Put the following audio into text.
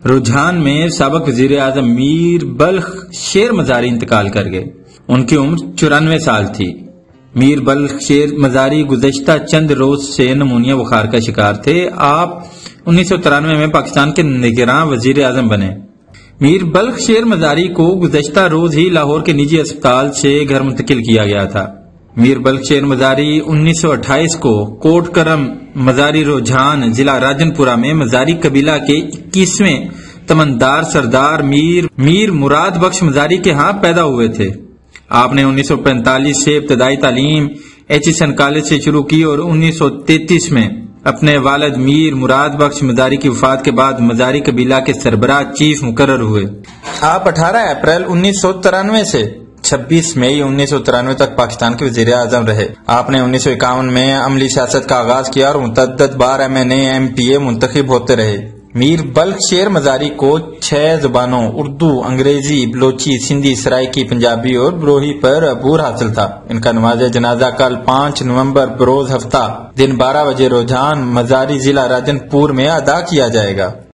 رجحان میں سابق وزیر اعظم میر بلخ شیر مزاری انتقال کر گئے۔ ان کی عمر 94 سال تھی۔ میر بلخ شیر مزاری گزشتہ چند روز سے نمونیا بخار کا شکار تھے۔ آپ 1993 میں پاکستان کے نگراں وزیر اعظم بنے۔ میر بلخ شیر مزاری کو گزشتہ روز ہی لاہور کے نجی اسپتال سے گھر منتقل کیا گیا تھا۔ میر بلخ شیر مزاری 1928 کو کوٹ کرم مزاری رجحان ضلع راجن پورہ میں مزاری قبیلہ کے 21ویں تمندار سردار میر مراد بخش مزاری کے ہاں پیدا ہوئے تھے۔ آپ نے 1945 سے ابتدائی تعلیم ایچیسن کالج سے شروع کی اور 1933 میں اپنے والد میر مراد بخش مزاری کی وفات کے بعد مزاری قبیلہ کے سربراہ چیف مقرر ہوئے۔ آپ 18 اپریل 1993 سے 26 مئی 1993 تک پاکستان کے وزیر اعظم رہے۔ آپ نے 1951 میں عملی سیاست کا آغاز کیا اور متعدد بار MNA MPA منتخب ہوتے رہے۔ میر بلخ شیر مزاری کو 6 زبانوں اردو، انگریزی، بلوچی، سندھی، سرائکی، پنجابی اور بروہی پر عبور حاصل تھا۔ ان کا نماز جنازہ کل 5 نومبر بروز ہفتہ دن 12 بجے رجحان مزاری ضلع راجن پور میں ادا کیا جائے گا۔